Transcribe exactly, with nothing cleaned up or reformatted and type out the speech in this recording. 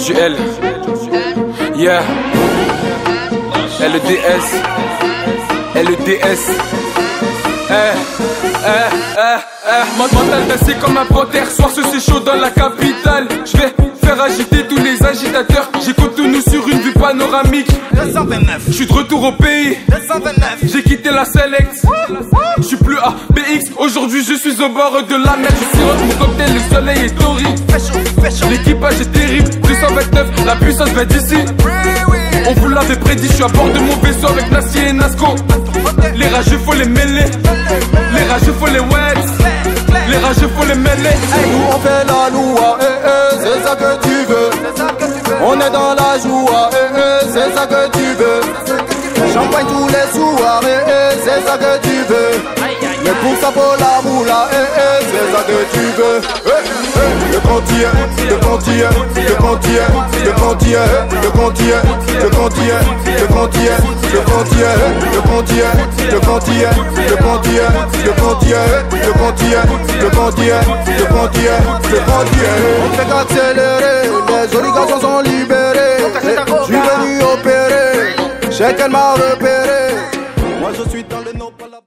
suis L. Yeah. L E D S. L E D S. Eh, eh, eh, eh. Mental d'acier comme un panthère. Soir ce c'est chaud dans la capitale. Je vais faire agiter tous les agitateurs. J'écoute tout nous sur une vue panoramique. deux cent vingt-neuf. Je suis de retour au pays. deux cent vingt-neuf. J'ai quitté la Select. Je suis plus à B X. Aujourd'hui je suis au bord de la mer. Je sirote mon cocktail, le soleil est torride. L'équipage est terrible. deux cent vingt-neuf, la puissance va d'ici. On vous l'avait prédit, je suis à bord de mon vaisseau avec Nassi et Nasco. Les rageux faut les mêler. Les rageux faut les wets. Les rageux faut les mêler. Nous on fait la loi, eh, eh, c'est ça que tu veux. On est dans la joie, eh, eh, c'est ça que tu veux. Champagne tous les soirs, eh, eh, c'est ça que tu veux. Mais pour ça pour la moula, eh, eh, c'est ça que tu veux. Eh, eh, le quantier, le quantier, le quantier, le quantier, le quantier, le quantier, le quantier, le quantier, le quantier, le quantier, le quantier, le quantier, le quantier, le quantier, le quantier, le quantier. On fait qu'accélérer, les oligarques sont libérés. Je suis venu opérer, je sais qu'elle m'a repéré.